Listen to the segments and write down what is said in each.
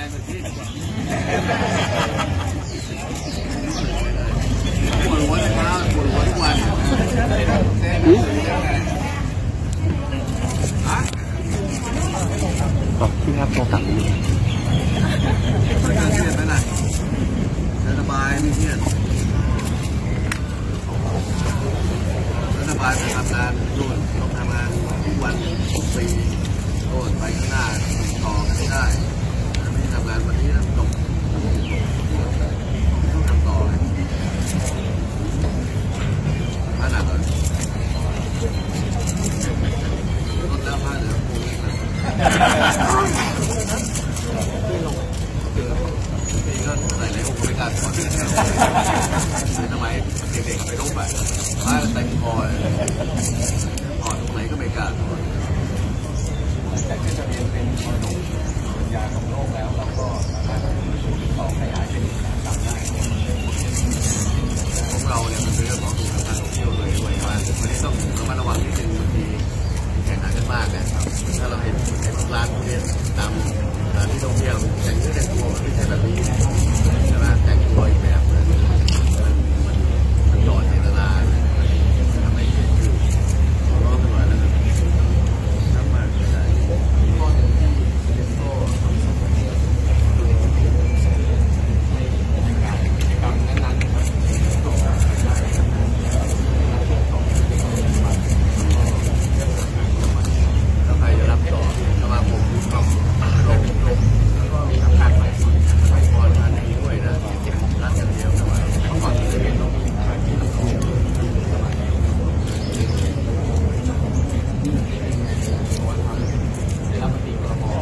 ปวดหัวทุกวันปวดหัวทุกวันบอกที่ครับโทรศัพท์เครียดไหมล่ะสบายไม่เครียดสบายไปทำงานรุ่นต้องทำงานทุกวันทุกปีโน่นไปข้างหน้าต่อกันไม่ได้ไม่ทำงานวันนี้จบต้องทำต่อผ้าหนักเลยลดแล้วผ้าเหลือปูนี่ก็ใส่ในองค์บริการก่อนสมัยเด็กๆไปลงไปผ้าใส่คอถอดตรงไหนก็ไม่กล้าถอดแต่ก็จะเป็นมรดกปัญญาของโลกแล้วเราก็สามารถต่อขยายเป็นการทำได้พวกเราเนี่ยมันเป็นเรื่องของการท่องเที่ยวเลยด้วยว่าวันนี้ต้องระมัดระวังนิดนึงบางทีแข่งขันกันมากนะครับถ้าเราเห็นร้านพวกนี้ตามสถานที่ท่องเที่ยวแต่งเนื้อแต่งตัวมันไม่ใช่แบบนี้ใช่ไหมแต่งตัวอีกแบบเลยมันหยอดเจตนาทำให้เห็นอยู่ร้องขึ้นมาแล้วทำมาได้ข้อหนึ่งที่เรียนโซ่แล้วใครจะรับต่อสมาคมก็ลงแล้วก็มีทำการไปพอทานนี้ด้วยนะรัฐกันเดียวสมัยเมื่อก่อนจะเป็นต้องมีการที่ต้องสมัยได้รับปฏิบัติการ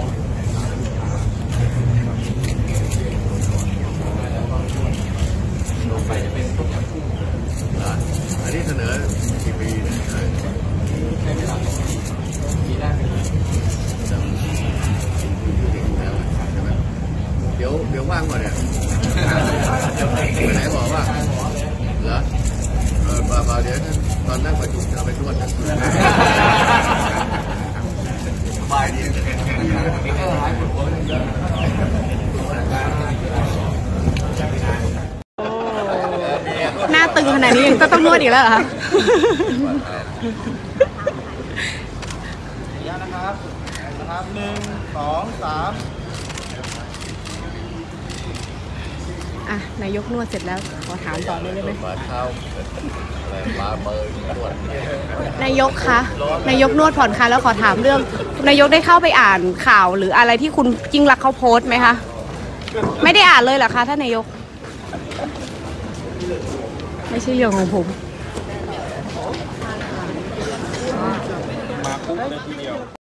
ลงไปจะเป็นต้มยำกุ้งอันนี้เสนอกี่ปีเนี่ยใช้เวลาปีแรกเลยเดี๋ยวว่างก่อนเนี่ยไปไหนบอกว่าเหรอเปล่าเดี๋ยวตอนนั่งประชุมจะไปนวดนั่งสบายดีหน้าตึงขนาดนี้ยังก็ต้องนวดอีกแล้วเหรอคะนะครับ1 2 3 นายกนวดเสร็จแล้วขอถามต่อได้ไหมนายกคะนายกนวดผ่อนคลายแล้วขอถามเรื่องนายกได้เข้าไปอ่านข่าวหรืออะไรที่คุณยิ่งรักเขาโพสต์ไหมคะไม่ได้อ่านเลยเหรอคะท่านนายกไม่ใช่เรื่องของผมมาปุ๊บเลยทีเดียว